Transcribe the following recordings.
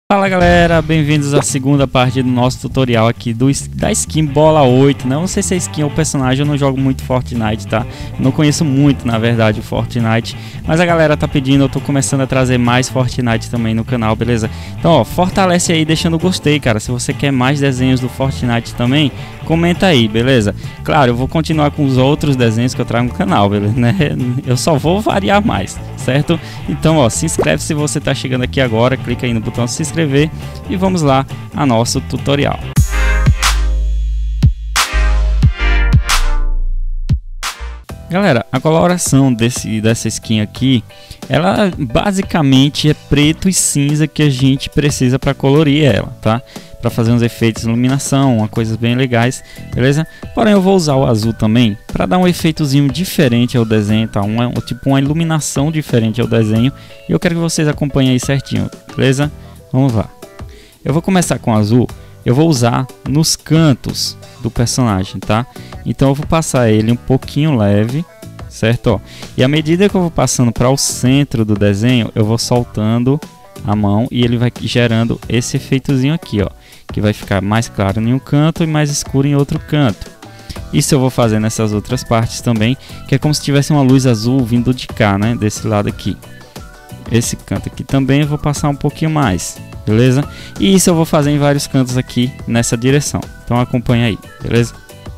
Fala galera, bem-vindos à segunda parte do nosso tutorial aqui da skin Bola 8, né? Eu não sei se é skin ou personagem, eu não jogo muito Fortnite, tá? Eu não conheço muito, na verdade, o Fortnite, mas a galera tá pedindo, eu tô começando a trazer mais Fortnite também no canal, beleza? Então, ó, fortalece aí deixando o gostei, cara. Se você quer mais desenhos do Fortnite também, comenta aí, beleza? Claro, eu vou continuar com os outros desenhos que eu trago no canal, beleza? Né? Eu só vou variar mais, certo? Então, ó, se inscreve se você tá chegando aqui agora, clica aí no botão se inscrever e vamos lá a nosso tutorial. Galera, a coloração dessa skin aqui, ela basicamente é preto e cinza que a gente precisa para colorir ela, tá? Para fazer uns efeitos de iluminação, uma coisas bem legais, beleza? Porém eu vou usar o azul também para dar um efeitozinho diferente ao desenho, tá? Tipo uma iluminação diferente ao desenho, e eu quero que vocês acompanhem aí certinho, beleza? Vamos lá. Eu vou começar com o azul. Eu vou usar nos cantos do personagem, tá? Então eu vou passar ele um pouquinho leve, certo? Ó. E à medida que eu vou passando para o centro do desenho, eu vou soltando a mão e ele vai gerando esse efeitozinho aqui, ó, que vai ficar mais claro em um canto e mais escuro em outro canto. Isso eu vou fazer nessas outras partes também, que é como se tivesse uma luz azul vindo de cá, né? Desse lado aqui. Esse canto aqui também eu vou passar um pouquinho mais, beleza? E isso eu vou fazer em vários cantos aqui nessa direção. Então acompanha aí, beleza?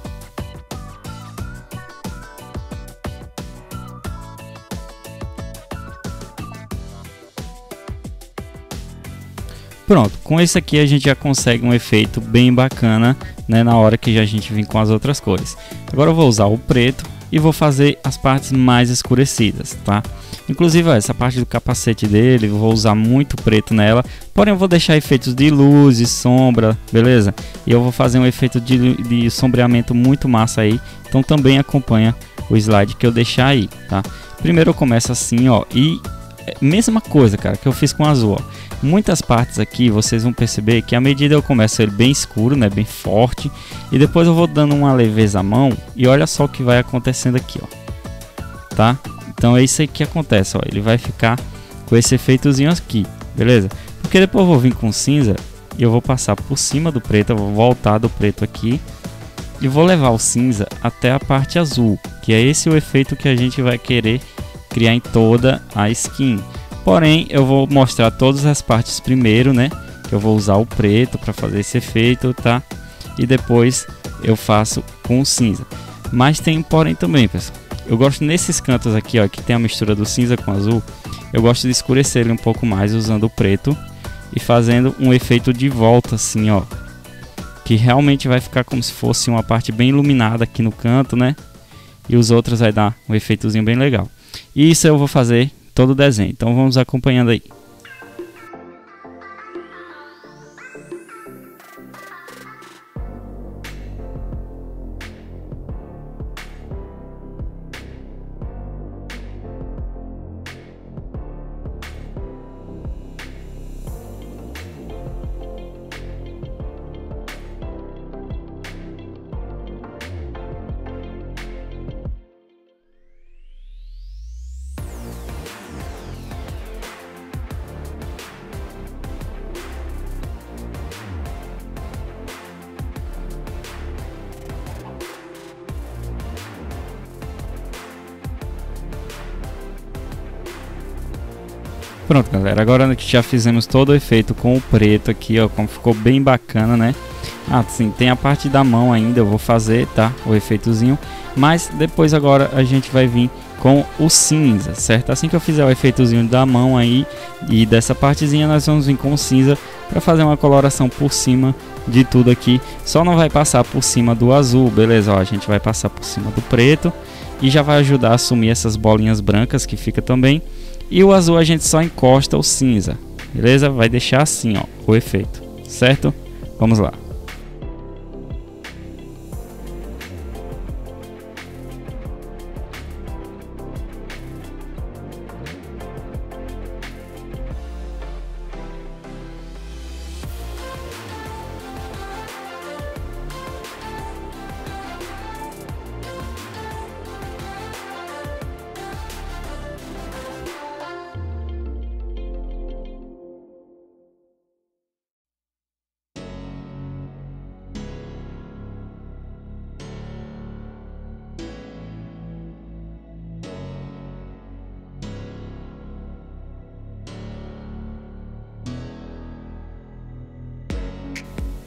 Pronto, com esse aqui a gente já consegue um efeito bem bacana, né, na hora que a gente vir com as outras cores. Agora eu vou usar o preto e vou fazer as partes mais escurecidas, tá? Inclusive ó, essa parte do capacete dele, eu vou usar muito preto nela, porém eu vou deixar efeitos de luz e sombra, beleza? E eu vou fazer um efeito de sombreamento muito massa aí, então também acompanha o slide que eu deixar aí, tá? Primeiro eu começo assim, ó, e mesma coisa, cara, que eu fiz com o azul, ó. Muitas partes aqui vocês vão perceber que à medida eu começo ele bem escuro, né, bem forte, e depois eu vou dando uma leveza à mão e olha só o que vai acontecendo aqui, ó, tá? Então é isso aí que acontece, ó, ele vai ficar com esse efeitozinho aqui, beleza? Porque depois eu vou vir com cinza e eu vou passar por cima do preto, eu vou voltar do preto aqui e vou levar o cinza até a parte azul, que é esse o efeito que a gente vai querer criar em toda a skin. Porém, eu vou mostrar todas as partes primeiro, né? Que eu vou usar o preto para fazer esse efeito, tá? E depois eu faço com o cinza. Mas tem um porém também, pessoal. Eu gosto nesses cantos aqui, ó, que tem a mistura do cinza com azul. Eu gosto de escurecer ele um pouco mais usando o preto e fazendo um efeito de volta, assim, ó. Que realmente vai ficar como se fosse uma parte bem iluminada aqui no canto, né? E os outros vai dar um efeitozinho bem legal. E isso eu vou fazer todo o desenho, então vamos acompanhando aí. Pronto, galera, agora que já fizemos todo o efeito com o preto aqui, ó, como ficou bem bacana, né? Ah, sim, tem a parte da mão ainda, eu vou fazer, tá? O efeitozinho, mas depois agora a gente vai vir com o cinza, certo? Assim que eu fizer o efeitozinho da mão aí e dessa partezinha, nós vamos vir com o cinza para fazer uma coloração por cima de tudo aqui. Só não vai passar por cima do azul, beleza? Ó, a gente vai passar por cima do preto e já vai ajudar a assumir essas bolinhas brancas que fica também. E o azul a gente só encosta o cinza, beleza? Vai deixar assim, ó, o efeito, certo? Vamos lá.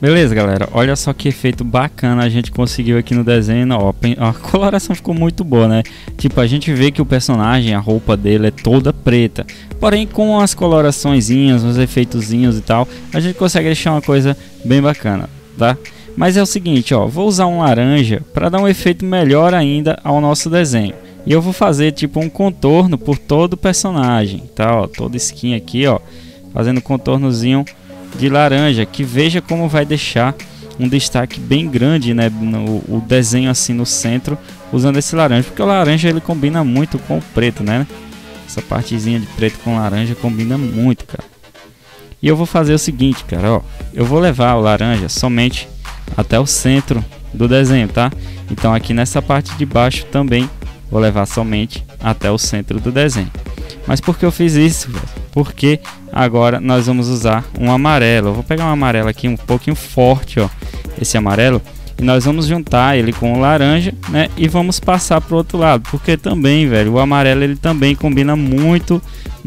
Beleza, galera, olha só que efeito bacana a gente conseguiu aqui no desenho. Ó, a coloração ficou muito boa, né? Tipo, a gente vê que o personagem, a roupa dele é toda preta, porém com as coloraçõezinhas, os efeitozinhos e tal, a gente consegue deixar uma coisa bem bacana, tá? Mas é o seguinte, ó, vou usar um laranja para dar um efeito melhor ainda ao nosso desenho. E eu vou fazer tipo um contorno por todo o personagem, tá? Ó, toda skin aqui, ó, fazendo contornozinho de laranja, que veja como vai deixar um destaque bem grande, né, o desenho assim no centro, usando esse laranja, porque o laranja ele combina muito com o preto, né? Essa partezinha de preto com laranja combina muito, cara. E eu vou fazer o seguinte, cara, ó, eu vou levar o laranja somente até o centro do desenho, tá? Então aqui nessa parte de baixo também vou levar somente até o centro do desenho. Mas por que eu fiz isso, velho? Porque agora nós vamos usar um amarelo. Eu vou pegar um amarelo aqui um pouquinho forte, ó, esse amarelo, e nós vamos juntar ele com o laranja, né, e vamos passar pro outro lado, porque também, velho, o amarelo ele também combina muito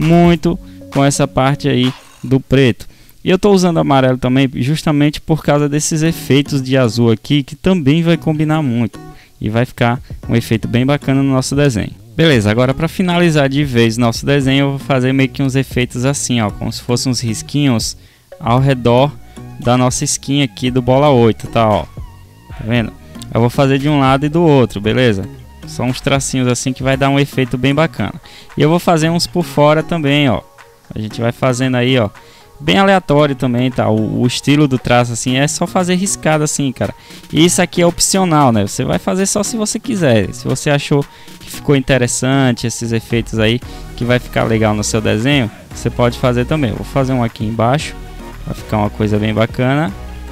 com essa parte aí do preto. E eu tô usando amarelo também justamente por causa desses efeitos de azul aqui, que também vai combinar muito e vai ficar um efeito bem bacana no nosso desenho. Beleza, agora para finalizar de vez nosso desenho, eu vou fazer meio que uns efeitos assim, ó, como se fossem uns risquinhos ao redor da nossa skin aqui do Bola 8, tá, ó. Tá vendo? Eu vou fazer de um lado e do outro, beleza? Só uns tracinhos assim que vai dar um efeito bem bacana. E eu vou fazer uns por fora também, ó. A gente vai fazendo aí, ó, bem aleatório também, tá? O estilo do traço assim é só fazer riscado assim, cara. E isso aqui é opcional, né? Você vai fazer só se você quiser. Se você achou que ficou interessante esses efeitos aí, que vai ficar legal no seu desenho, você pode fazer também. Eu vou fazer um aqui embaixo, vai ficar uma coisa bem bacana.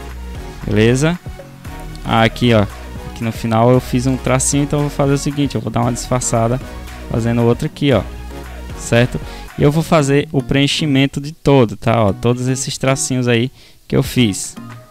Beleza? Aqui, ó, aqui no final eu fiz um tracinho, então eu vou fazer o seguinte, eu vou dar uma disfarçada fazendo outro aqui, ó. Certo? E eu vou fazer o preenchimento de todo, tá? Ó, todos esses tracinhos aí que eu fiz.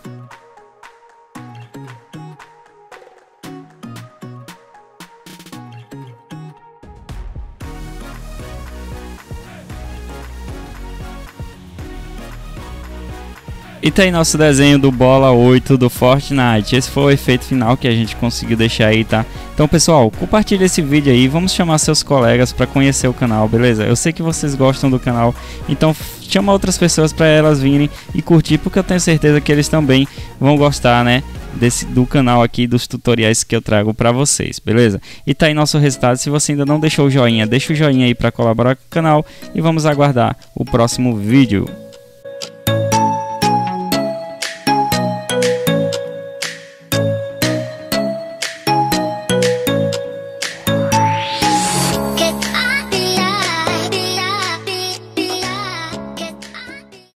E tá aí nosso desenho do Bola 8 do Fortnite. Esse foi o efeito final que a gente conseguiu deixar aí, tá? Então, pessoal, compartilha esse vídeo aí. Vamos chamar seus colegas para conhecer o canal, beleza? Eu sei que vocês gostam do canal, então chama outras pessoas para elas virem e curtir, porque eu tenho certeza que eles também vão gostar, né? Do canal aqui, dos tutoriais que eu trago para vocês, beleza? E tá aí nosso resultado. Se você ainda não deixou o joinha, deixa o joinha aí para colaborar com o canal e vamos aguardar o próximo vídeo.